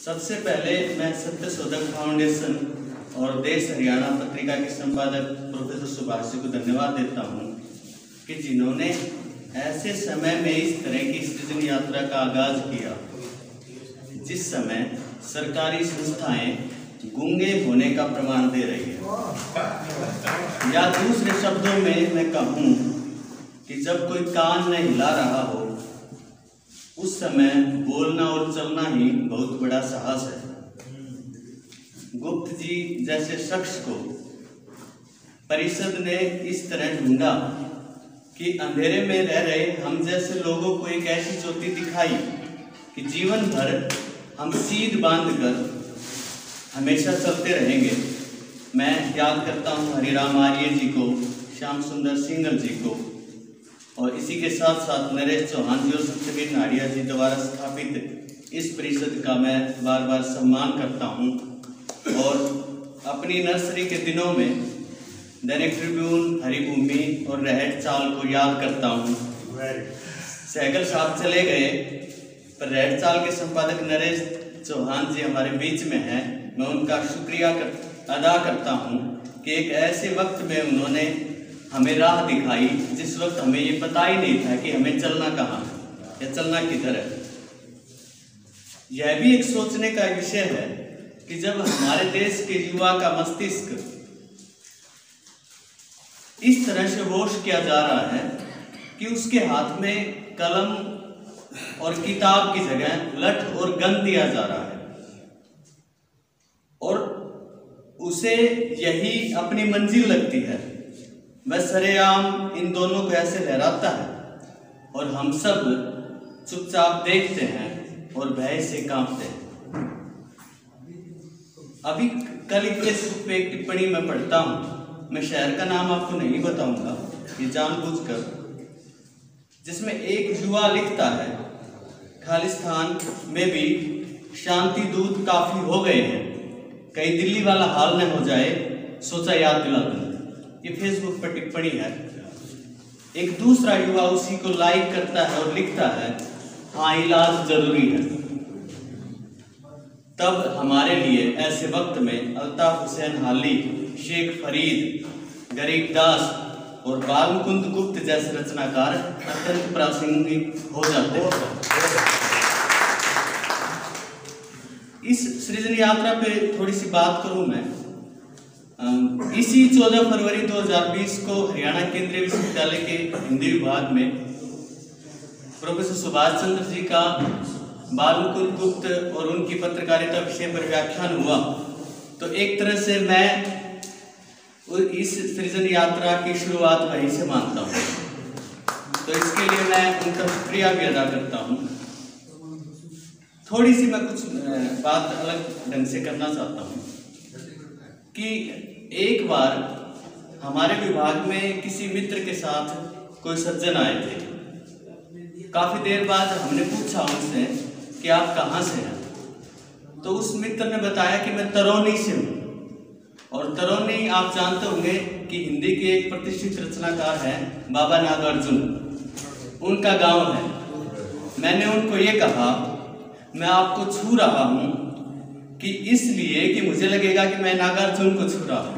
सबसे पहले मैं सत्यशोधक फाउंडेशन और देश हरियाणा पत्रिका के संपादक प्रोफेसर सुभाष जी को धन्यवाद देता हूँ कि जिन्होंने ऐसे समय में इस तरह की सृजन यात्रा का आगाज किया जिस समय सरकारी संस्थाएं गूंगे होने का प्रमाण दे रही है, या दूसरे शब्दों में मैं कहूँ कि जब कोई कान न हिला रहा हो उस समय बोलना और चलना ही बहुत बड़ा साहस है। गुप्त जी जैसे शख्स को परिषद ने इस तरह ढूंढा कि अंधेरे में रह रहे हम जैसे लोगों को एक ऐसी ज्योति दिखाई कि जीवन भर हम सीध बांधकर हमेशा चलते रहेंगे। मैं याद करता हूँ हरिराम आर्य जी को, श्याम सुंदर सिंगल जी को, और इसी के साथ साथ नरेश चौहान जी और सत्यवीर नाडिया जी द्वारा स्थापित इस परिषद का मैं बार बार सम्मान करता हूँ। और अपनी नर्सरी के दिनों में दैनिक ट्रिब्यून, हरिभूमि और रहट चाल को याद करता हूँ। सहगल साहब चले गए पर रहट चाल के संपादक नरेश चौहान जी हमारे बीच में हैं। मैं उनका शुक्रिया अदा करता हूँ कि एक ऐसे वक्त में उन्होंने हमें राह दिखाई जिस वक्त हमें ये पता ही नहीं था कि हमें चलना कहाँ है या चलना किधर है। यह भी एक सोचने का विषय है कि जब हमारे देश के युवा का मस्तिष्क इस तरह से वोश किया जा रहा है कि उसके हाथ में कलम और किताब की जगह लठ और गन दिया जा रहा है और उसे यही अपनी मंजिल लगती है, वह सरेआम इन दोनों को ऐसे लहराता है और हम सब चुपचाप देखते हैं और भय से कांपते हैं। अभी कल फेसबुक पे एक टिप्पणी में पढ़ता हूँ, मैं शहर का नाम आपको नहीं बताऊंगा ये जानबूझकर, जिसमें एक युवा लिखता है खालिस्तान में भी शांति दूत काफी हो गए हैं, कहीं दिल्ली वाला हाल न हो जाए, सोचा याद दिला दूं। ये फेसबुक पर टिप्पणी है। एक दूसरा युवा उसी को लाइक करता है और लिखता है हाँ इलाज जरूरी है। तब हमारे लिए ऐसे वक्त में अल्ताफ हुसैन हाली, शेख फरीद, गरीबदास और बालमुकुंद गुप्त जैसे रचनाकार अत्यंत प्रासंगिक हो जाते हैं। इस सृजन यात्रा पे थोड़ी सी बात करूं मैं। इसी 14 फरवरी 2020 को हरियाणा केंद्रीय विश्वविद्यालय के हिंदी विभाग में प्रोफेसर सुभाष चंद्र जी का बालमुकुंद गुप्त और उनकी पत्रकारिता विषय पर व्याख्यान हुआ। तो एक तरह से मैं इस सृजन यात्रा की शुरुआत वहीं से मानता हूँ, तो इसके लिए मैं उनका शुक्रिया भी अदा करता हूँ। थोड़ी सी मैं कुछ बात अलग ढंग से करना चाहता हूँ कि एक बार हमारे विभाग में किसी मित्र के साथ कोई सज्जन आए थे। काफी देर बाद हमने पूछा उनसे कि आप कहाँ से हैं, तो उस मित्र ने बताया कि मैं तरौनी से हूँ। और तरौनी आप जानते होंगे कि हिंदी के एक प्रतिष्ठित रचनाकार हैं बाबा नागार्जुन, उनका गांव है। मैंने उनको ये कहा मैं आपको छू रहा हूँ कि इसलिए कि मुझे लगेगा कि मैं नागार्जुन को छू रहा हूँ।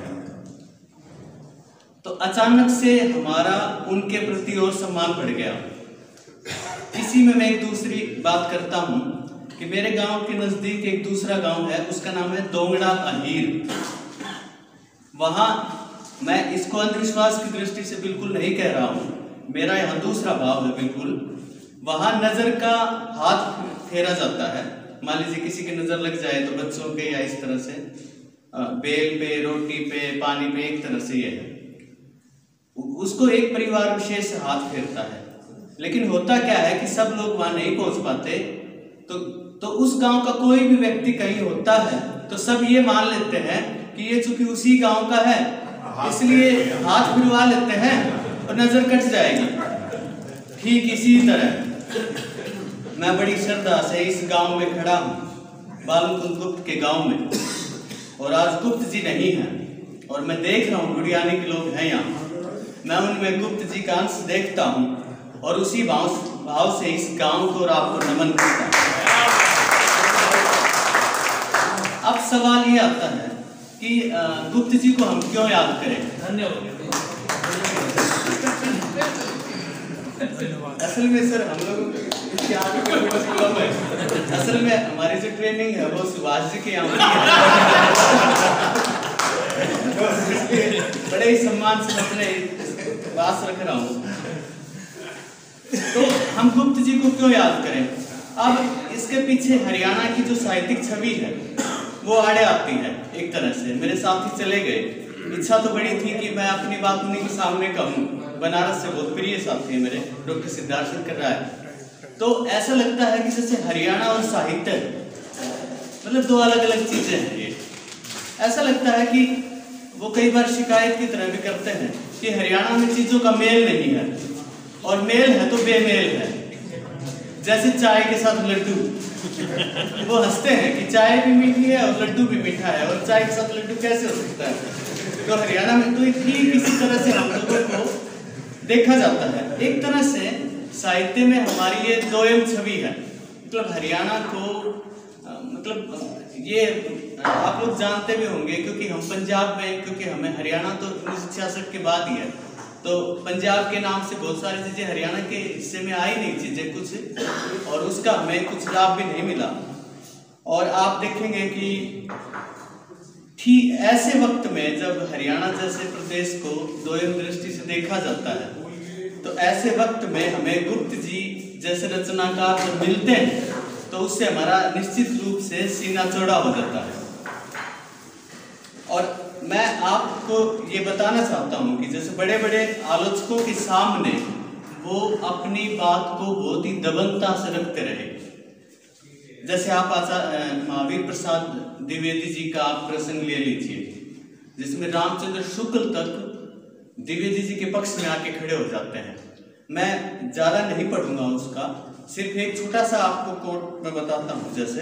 तो अचानक से हमारा उनके प्रति और सम्मान बढ़ गया। इसी में मैं एक दूसरी बात करता हूँ कि मेरे गांव के नजदीक एक दूसरा गांव है, उसका नाम है दोंगड़ा अहीर। वहां मैं इसको अंधविश्वास की दृष्टि से बिल्कुल नहीं कह रहा हूँ, मेरा यहाँ दूसरा भाव है बिल्कुल। वहां नजर का हाथ फेरा जाता है। मान लीजिए किसी की नजर लग जाए तो बच्चों के या इस तरह से बेल पे, रोटी पे, पानी पे, एक तरह से ये है, उसको एक परिवार विशेष हाथ फेरता है। लेकिन होता क्या है कि सब लोग वहां नहीं पहुंच पाते, तो उस गांव का कोई भी व्यक्ति कहीं होता है तो सब ये मान लेते हैं कि ये चूंकि उसी गांव का है इसलिए हाथ फिरवा लेते हैं और नजर कट जाएगी। ठीक इसी तरह मैं बड़ी श्रद्धा से इस गांव में खड़ा हूँ, बालमुकुंद गुप्त के गांव में, और आज गुप्त जी नहीं हैं और मैं देख रहा हूँ गुड़ियानी के लोग हैं यहाँ। मैं उनमें गुप्त जी का अंश देखता हूँ और उसी भाव से इस गांव को और आपको नमन करता हूँ। सवाल ये आता है कि गुप्त जी को हम क्यों याद करें। धन्यवाद। असल में सर हम लोग कम है। असल में हमारी जो ट्रेनिंग है वो सुभाष जी के यहाँ बड़े ही सम्मान से अपने वास रख रहा हूँ। तो हम गुप्त जी को क्यों याद करें? अब इसके पीछे हरियाणा की जो साहित्यिक छवि है वो आड़े आती है एक तरह से। मेरे साथी चले गए, इच्छा तो बड़ी थी कि मैं अपनी बात उन्हीं के सामने कहूँ। बनारस से बहुत प्रिय साथी है मेरे, डॉक्टर सिद्धार्थ शंकर राय। तो ऐसा लगता है कि जैसे हरियाणा और साहित्य मतलब दो अलग अलग चीजें हैं। ये ऐसा लगता है कि वो कई बार शिकायत की तरह भी करते हैं कि हरियाणा में चीजों का मेल नहीं है, और मेल है तो बेमेल है। जैसे चाय के साथ लड्डू, वो हंसते हैं कि चाय भी मीठी है और लड्डू भी मीठा है, और चाय के साथ लड्डू कैसे हो सकता है। तो हरियाणा में तो ठीक इसी तरह से हम लोगों को देखा जाता है। एक तरह से साहित्य में हमारी ये दोयम छवि है। मतलब हरियाणा को मतलब ये आप लोग जानते भी होंगे क्योंकि हम पंजाब में, क्योंकि हमें हरियाणा तो 1966 के बाद ही है, तो पंजाब के नाम से बहुत सारी चीजें हरियाणा के हिस्से में आई नहीं चीजें कुछ, और उसका हमें कुछ लाभ भी नहीं मिला। और आप देखेंगे कि ठीक ऐसे वक्त में जब हरियाणा जैसे प्रदेश को दोयम दृष्टि से देखा जाता है, तो ऐसे वक्त में हमें गुप्त जी जैसे रचनाकार जब मिलते हैं तो उससे हमारा निश्चित रूप से सीना चौड़ा हो जाता है। और मैं आपको ये बताना चाहता हूँ कि जैसे बड़े बड़े आलोचकों के सामने वो अपनी बात को बहुत ही दबंगता से रखते रहे। जैसे आप महावीर प्रसाद द्विवेदी जी का आप प्रसंग ले लीजिए, जिसमें रामचंद्र शुक्ल तक द्विवेदी जी के पक्ष में आके खड़े हो जाते हैं। मैं ज्यादा नहीं पढ़ूंगा उसका, सिर्फ एक छोटा सा आपको कोट मैं बताता हूं। जैसे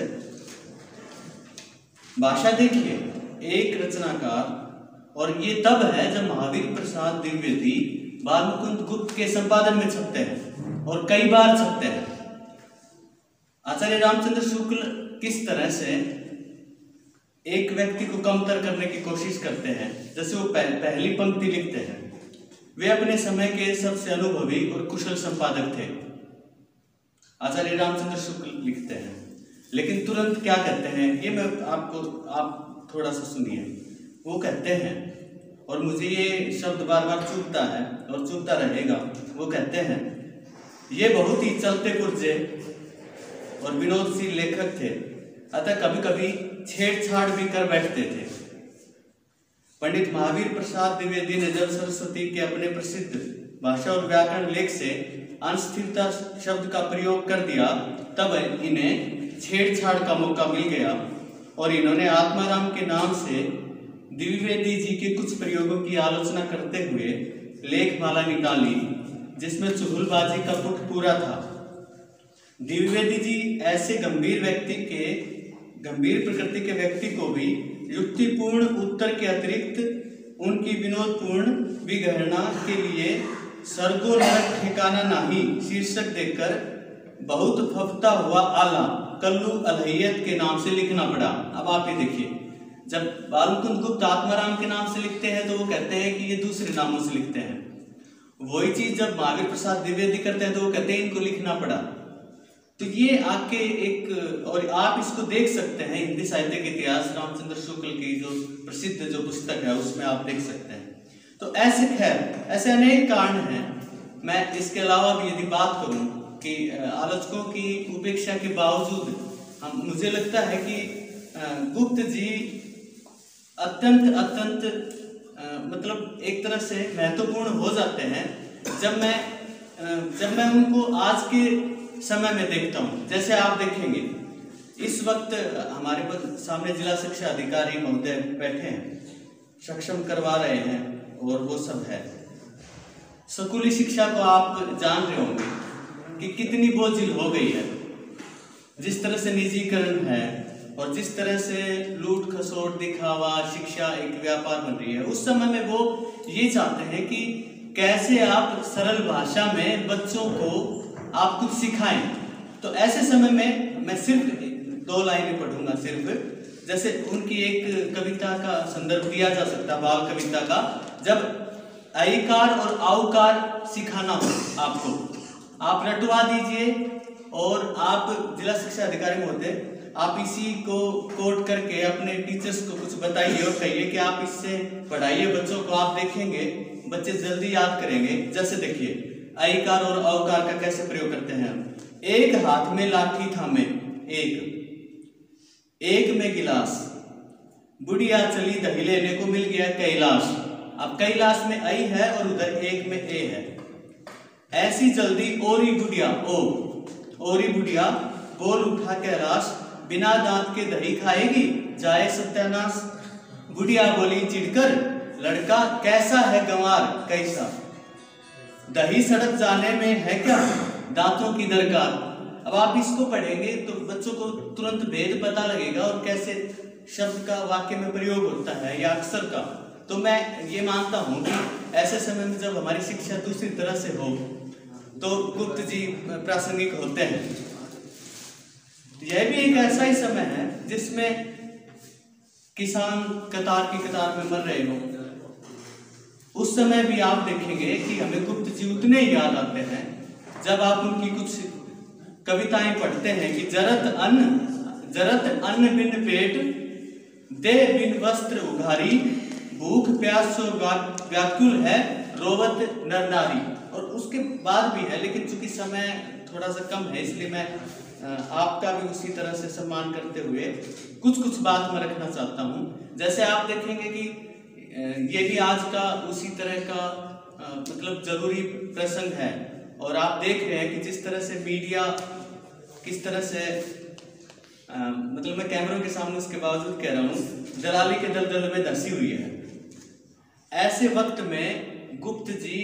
भाषा देखिए, एक रचनाकार, और ये तब है जब महावीर प्रसाद द्विवेदी बालमुकुंद गुप्त के संपादन में छपते हैं और कई बार छपते हैं। आचार्य रामचंद्र शुक्ल किस तरह से एक व्यक्ति को कमतर करने की कोशिश करते हैं। जैसे वो पहली पंक्ति लिखते हैं, वे अपने समय के सबसे अनुभवी और कुशल संपादक थे, आचार्य रामचंद्र शुक्ल लिखते हैं। लेकिन तुरंत क्या कहते हैं, ये मैं आप थोड़ा सा सुनिए। वो कहते हैं, और मुझे ये शब्द बार बार चूकता है और चूकता रहेगा, वो कहते हैं ये बहुत ही चलते पुर्जे और विनोदशील लेखक थे, अतः कभी कभी छेड़छाड़ भी कर बैठते थे। पंडित महावीर प्रसाद द्विवेदी ने जब सरस्वती के अपने प्रसिद्ध भाषा और व्याकरण लेख से अनस्थिरता शब्द का प्रयोग कर दिया, तब इन्हें छेड़छाड़ का मौका मिल गया और इन्होंने आत्माराम के नाम से द्विवेदी जी के कुछ प्रयोगों की आलोचना करते हुए लेखमाला निकाली, जिसमें चुगलबाजी का पुट पूरा था। द्विवेदी जी ऐसे गंभीर प्रकृति के व्यक्ति को भी युक्तिपूर्ण उत्तर के अतिरिक्त उनकी विनोदपूर्ण विगणना के लिए सर्गो नरक ठिकाना नाही शीर्षक देकर बहुत फफता हुआ आला कल्लू अलहैयत के नाम से लिखना पड़ा। अब आप ये देखिए, जब बालमुकुंद गुप्त आत्माराम के नाम से लिखते हैं तो वो कहते हैं कि ये दूसरे नामों से लिखते हैं। वही चीज जब महावीर प्रसाद द्विवेदी करते हैं तो वो कहते हैं इनको लिखना पड़ा। तो ये आके एक, और आप इसको देख सकते हैं हिंदी साहित्य के इतिहास रामचंद्र शुक्ल की जो प्रसिद्ध जो पुस्तक है उसमें आप देख सकते हैं। तो ऐसे खैर ऐसे अनेक कारण हैं। मैं इसके अलावा भी यदि बात करूं कि आलोचकों की उपेक्षा के बावजूद मुझे लगता है कि गुप्त जी अत्यंत मतलब एक तरह से महत्वपूर्ण हो जाते हैं जब मैं उनको आज के समय में देखता हूँ। जैसे आप देखेंगे इस वक्त हमारे पास सामने जिला शिक्षा अधिकारी महोदय बैठे हैं, सक्षम करवा रहे हैं, और वो सब है। स्कूली शिक्षा को आप जान रहे होंगे कि कितनी बोझिल हो गई है, जिस तरह से निजीकरण है और जिस तरह से लूट खसोट दिखावा शिक्षा एक व्यापार बन रही है। उस समय में वो ये चाहते हैं कि कैसे आप सरल भाषा में बच्चों को आप कुछ सिखाएं। तो ऐसे समय में मैं सिर्फ 2 लाइनें पढ़ूंगा सिर्फ जैसे उनकी एक कविता का संदर्भ दिया जा सकता है, बाल कविता का, जब आईकार और औकार सिखाना हो आपको, आप रटवा दीजिए और आप जिला शिक्षा अधिकारी महोदय आप इसी को कोट करके अपने टीचर्स को कुछ बताइए और कहिए कि आप इससे पढ़ाइए बच्चों को, आप देखेंगे बच्चे जल्दी याद करेंगे। जैसे देखिए आईकार और औकार का कैसे प्रयोग करते हैं हम। एक हाथ में लाठी थामे, एक में गिलास, बुढ़िया चली दही लेने को मिल गया कैलाश। अब कैलाश में आई है और उधर एक में ए है। ऐसी जल्दी ओरी बुढ़िया, ओरी बुढ़िया बोल उठा कैलाश, बिना दांत के दही खाएगी जाए सत्यानाश। बुढ़िया बोली चिढ़कर, लड़का कैसा है गंवार कैसा, दही सड़क जाने में है क्या दांतों की दरकार। अब आप इसको पढ़ेंगे तो बच्चों को तुरंत भेद पता लगेगा और कैसे शब्द का वाक्य में प्रयोग होता है या अक्षर का। तो मैं ये मानता हूं कि ऐसे समय में जब हमारी शिक्षा दूसरी तरह से हो तो गुप्त जी प्रासंगिक होते हैं। यह भी एक ऐसा ही समय है जिसमें किसान कतार की कतार में मर रहे हो। उस समय भी आप देखेंगे कि हमें गुप्त जी उतने ही याद आते हैं जब आप उनकी कुछ कविताएं पढ़ते हैं कि जरत अन्न बिन पेट, दे बिन वस्त्र उघारी, भूख प्यास सो व्याकुल है रोवत नर नारी। और उसके बाद भी है, लेकिन चूंकि समय थोड़ा सा कम है इसलिए मैं आपका भी उसी तरह से सम्मान करते हुए कुछ बात मैं रखना चाहता हूं। जैसे आप देखेंगे कि ये भी आज का उसी तरह का मतलब जरूरी प्रसंग है और आप देख रहे हैं कि जिस तरह से मीडिया किस तरह से मतलब मैं कैमरों के सामने उसके बावजूद कह रहा हूं दलाली के दलदल में धंसी हुई है। ऐसे वक्त में गुप्त जी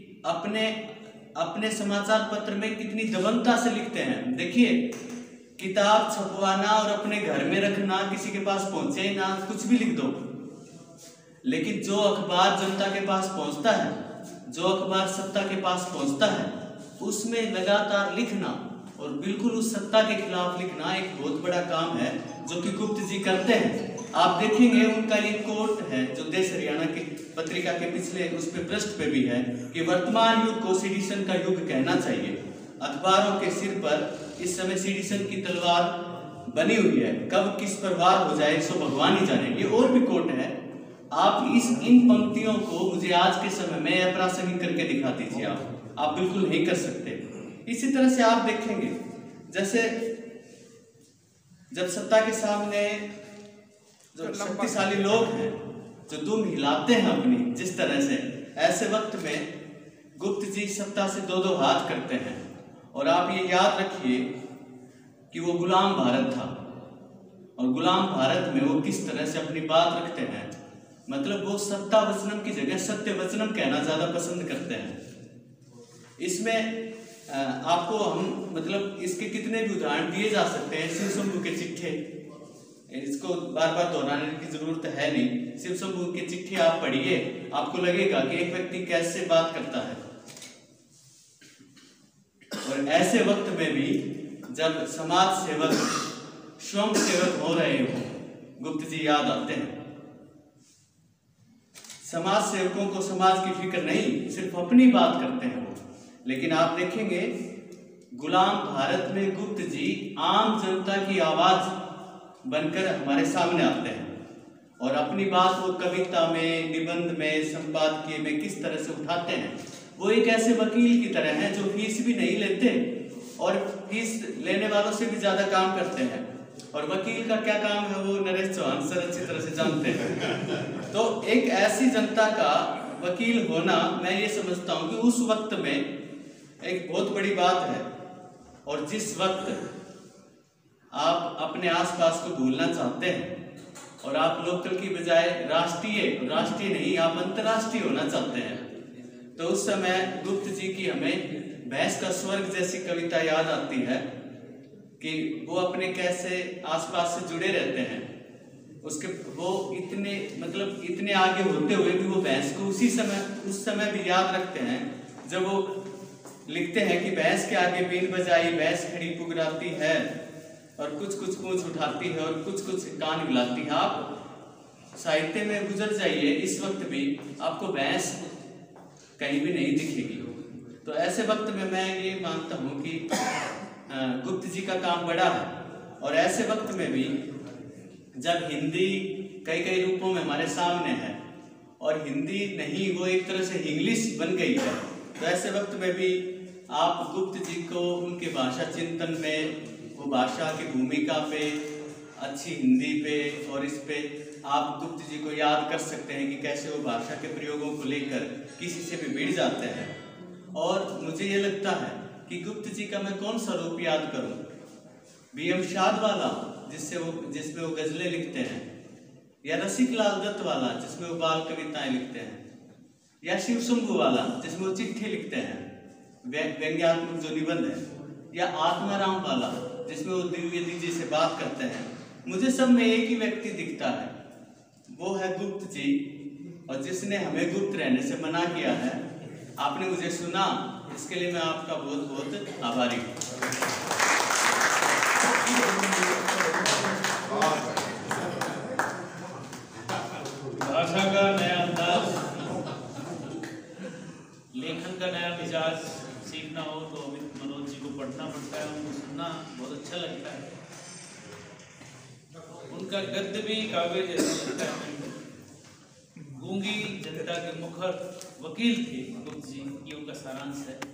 अपने समाचार पत्र में कितनी दबंगता से लिखते हैं। देखिए किताब छपवाना और अपने घर में रखना, किसी के पास पहुंचे ना, कुछ भी लिख दो, लेकिन जो अखबार जनता के पास पहुंचता है, जो अखबार सत्ता के पास पहुंचता है, उसमें लगातार लिखना और बिल्कुल उस सत्ता के खिलाफ लिखना एक बहुत बड़ा काम है जो कि गुप्त जी करते हैं। आप देखेंगे उनका ये कोट है जो देश हरियाणा की पत्रिका के पिछले उस पे पृष्ठ पे भी है कि वर्तमान युग को सीडिशन का युग कहना चाहिए। अखबारों के सिर पर इस समय सीडिशन की तलवार बनी हुई है, कब किस पर वार हो जाए सो भगवान ही जाने। ये और भी कोट है। आप इन पंक्तियों को मुझे आज के समय में अप्रासंगिक करके दिखा दीजिए, आप बिल्कुल नहीं कर सकते। इसी तरह से आप देखेंगे जैसे जब सत्ता के सामने जो शक्तिशाली लोग हैं जो दुम हिलाते हैं अपनी जिस तरह से, ऐसे वक्त में गुप्त जी सत्ता से दो हाथ करते हैं। और आप ये याद रखिए कि वो गुलाम भारत था और गुलाम भारत में वो किस तरह से अपनी बात रखते हैं, मतलब वो सत्ता वचनम की जगह सत्य वचनम कहना ज्यादा पसंद करते हैं। इसमें आपको हम मतलब इसके कितने भी उदाहरण दिए जा सकते हैं। शिव शंभू के चिट्ठे, इसको बार बार दोहराने की जरूरत है नहीं। शिव शंभू के चिट्ठी आप पढ़िए, आपको लगेगा कि एक व्यक्ति कैसे बात करता है। और ऐसे वक्त में भी जब समाज सेवक स्वयं सेवक हो रहे हो, गुप्त जी याद आते हैं। समाज सेवकों को समाज की फिक्र नहीं, सिर्फ अपनी बात करते हैं वो। लेकिन आप देखेंगे गुलाम भारत में गुप्त जी आम जनता की आवाज बनकर हमारे सामने आते हैं और अपनी बात वो कविता में, निबंध में, संपादकीय में किस तरह से उठाते हैं। वो एक ऐसे वकील की तरह हैं जो फीस भी नहीं लेते और फीस लेने वालों से भी ज्यादा काम करते हैं। और वकील का क्या काम है वो नरेश चौहान सर अच्छी तरह से जानते हैं। तो एक ऐसी जनता का वकील होना मैं ये समझता हूँ कि उस वक्त में एक बहुत बड़ी बात है। और जिस वक्त आप अपने आसपास को भूलना चाहते हैं और आप लोकल की बजाय राष्ट्रीय नहीं आप अंतर्राष्ट्रीय होना चाहते हैं, तो उस समय गुप्त जी की हमें भैंस का स्वर्ग जैसी कविता याद आती है कि वो अपने कैसे आसपास से जुड़े रहते हैं। उसके वो इतने आगे होते हुए भी वो भैंस को उस समय भी याद रखते हैं जब वो लिखते हैं कि भैंस के आगे बीन बजाई भैंस खड़ी पुगराती है, और कुछ कुछ पूंछ उठाती है और कुछ कुछ कान हिलाती है। आप साहित्य में गुजर जाइए, इस वक्त भी आपको भैंस कहीं भी नहीं दिखेगी। तो ऐसे वक्त में मैं ये मानता हूँ कि गुप्त जी का काम बड़ा है। और ऐसे वक्त में भी जब हिंदी कई कई रूपों में हमारे सामने है और हिंदी नहीं, वो एक तरह से इंग्लिश बन गई है, तो ऐसे वक्त में भी आप गुप्त जी को उनके भाषा चिंतन में, वो भाषा की भूमिका पे, अच्छी हिंदी पे और इस पे आप गुप्त जी को याद कर सकते हैं कि कैसे वो भाषा के प्रयोगों को लेकर किसी से भी भिड़ जाते हैं। और मुझे ये लगता है कि गुप्त जी का मैं कौन सा रूप याद करूं? B.M. शाद वाला जिसमें वो गजलें लिखते हैं, या रसिक लाल दत्त वाला जिसमें वो बाल कविताएं लिखते हैं, या शिव शंभू वाला जिसमें वो चिट्ठी लिखते हैं, व्यंग्यात्मक जो निबंध है, या आत्माराम वाला जिसमें वो द्विवेदी जी से बात करते हैं। मुझे सब में एक ही व्यक्ति दिखता है, वो है गुप्त जी, और जिसने हमें गुप्त रहने से मना किया है। आपने मुझे सुना, इसके लिए मैं आपका बहुत बहुत आभारी हूँ। भाषा का नया अंदाज, लेखन का नया मिजाज सीखना हो तो अमित मनोज जी को पढ़ना पड़ता है, उनको सुनना बहुत अच्छा लगता है। उनका गद्य भी काव्य जैसा लगता है। गूंगी जनता के मुखर वकील थे गुप्त जी, ये उनका सारांश है।